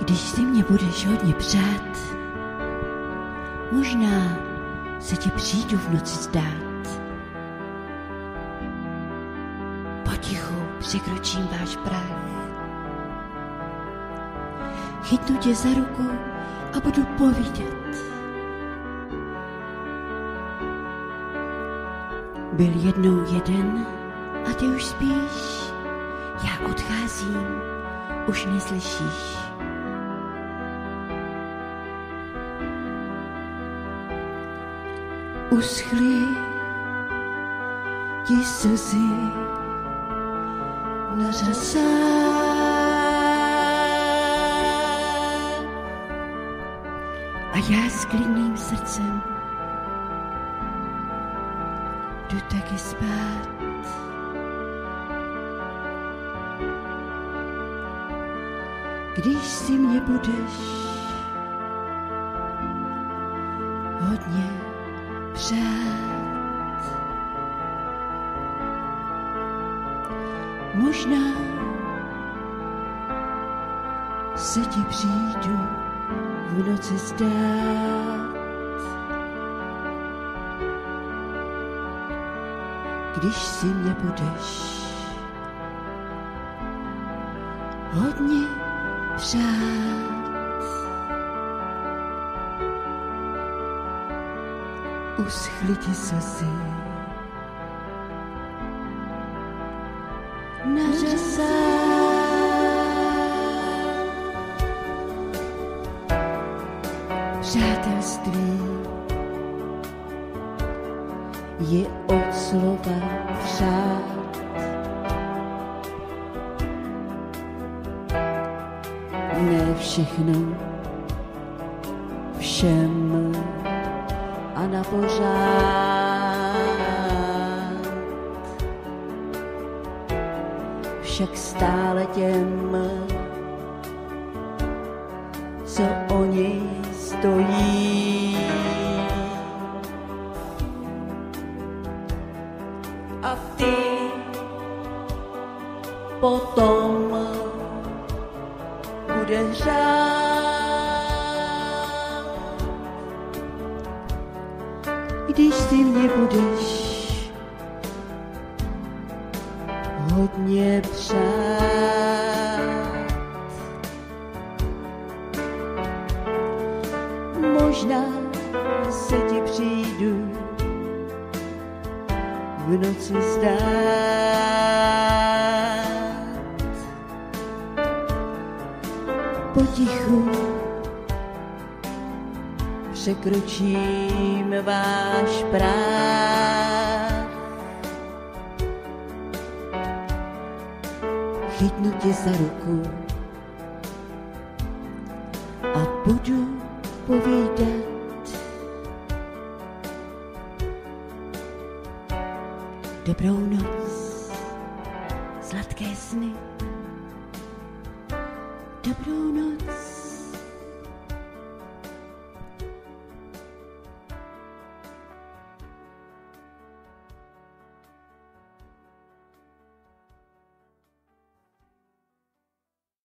Když si mě budeš hodně přát, možná se ti přijdu v noci zdát. Potichu překročím váš práh. Chytnu tě za ruku a budu povídat. Byl jednou jeden a ty už spíš. Já odcházím, už neslyšíš. Uschly ti slzy na řasách a já s klidným srdcem jdu taky spát. Když si mě budeš hodně přát, možná se ti přijdu v noci zdát. Když si mě budeš hodně přát. Uschly ti slzy na řasách. Přátelství je od slova přát. Ne všechno všem a na pořád. Však stále těm, co o něj stojí. A ty potom budeš řád, když si mě budeš hodně přát. Možná se ti přijdu v noci zdát. Potichu překročím váš práh. Chytnu tě za ruku a budu povídat. Dobrou noc, sladké sny. Dobrou noc.